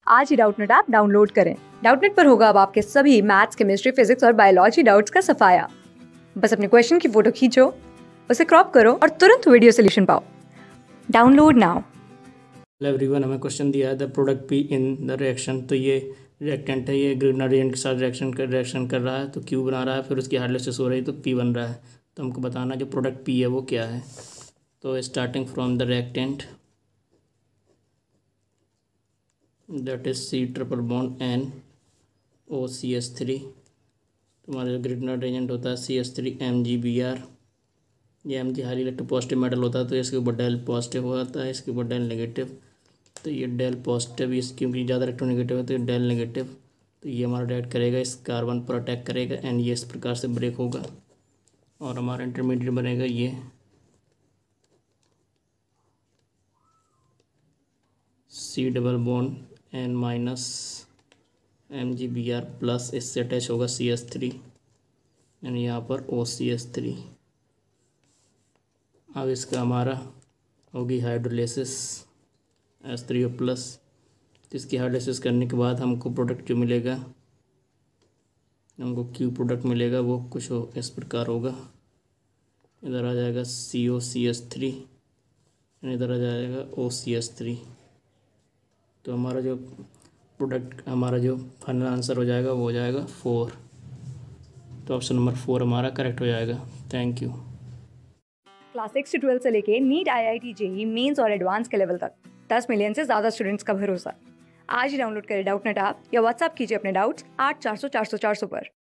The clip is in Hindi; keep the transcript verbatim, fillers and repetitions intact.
आज ही डाउटनेट ऐप डाउनलोड करें। डाउटनेट पर होगा अब आपके सभी मैथ्स, केमिस्ट्री, फिजिक्स और बायोलॉजी डाउट्स का सफाया। बस अपने क्वेश्चन की फोटो खींचो, उसे क्रॉप करो और तुरंत वीडियो सोल्यूशन पाओ। Download now. हेलो एवरीवन, हमें क्वेश्चन दिया है the product P in the reaction. तो ये रिएक्टेंट है, ये ग्रीनर रिएजेंट के साथ रिएक्शन कर रिएक्शन कर रहा है, तो क्यू बना रहा है, फिर उसकी हाइड्रोलिसिस हो रही है तो पी बन रहा है। तो हमको बताना जो प्रोडक्ट पी है वो क्या है। तो starting from the reactant that is C triple bond N O C S three. तुम्हारा जो ग्रीनर रिएजेंट होता है C S three M G B R. ये M G highly electropositive metal होता है, तो इसके ऊपर डेल पॉजिटिव होता है, इसके ऊपर डेल नेगेटिव। तो ये डेल पॉजिटिव, इस क्योंकि ज़्यादा इलेक्ट्रोनेगेटिव है तो ये डेल नेगेटिव। तो ये हमारा डायरेक्ट करेगा, इस कार्बन पर अटैक करेगा एंड ये इस प्रकार से ब्रेक होगा और हमारा इंटरमीडिएट बनेगा ये C double bond N minus M G B R plus, इससे अटैच होगा सी एस थ्री एंड यहाँ पर ओ सी एस थ्री। अब इसका हमारा होगी hydrolysis S three O plus. इसकी हाइड्रोलिसिस करने के बाद हमको प्रोडक्ट जो मिलेगा, हमको क्यू प्रोडक्ट मिलेगा, वो कुछ हो इस प्रकार होगा। इधर आ जाएगा सी ओ सी एस थ्री, इधर आ जाएगा ओ सी एस थ्री। तो हमारा जो प्रोडक्ट, हमारा जो फाइनल आंसर हो जाएगा वो हो जाएगा फोर। तो ऑप्शन नंबर फोर हमारा करेक्ट हो जाएगा। Thank you. क्लास सिक्स से ट्वेल्थ से लेके NEET, I I T, JEE mains और एडवांस के लेवल तक दस मिलियन से ज्यादा स्टूडेंट्स का भरोसा। आज ही डाउनलोड करें डाउटनेट ऐप या व्हाट्सएप कीजिए अपने डाउट्स आठ चार सौ चार सौ चार सौ पर।